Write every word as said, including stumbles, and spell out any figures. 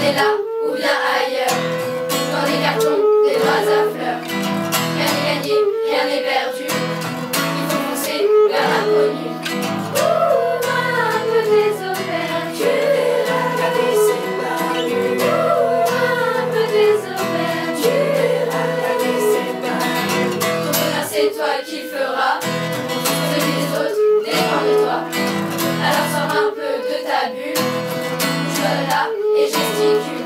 est là ou bien ailleurs, dans des cartons, des bras à fleurs. Rien n'est gagné, rien n'est perdu, il faut foncer vers l'inconnu. Ouh, un peu désoperdu, la vie c'est pas nu. Ouh, un peu désoperdu, la vie c'est pas nu. Ton bonheur c'est toi qui le feras, celui des autres dépend de toi. Alors sors un peu de ta bulle, bouge-toi là et gesticule.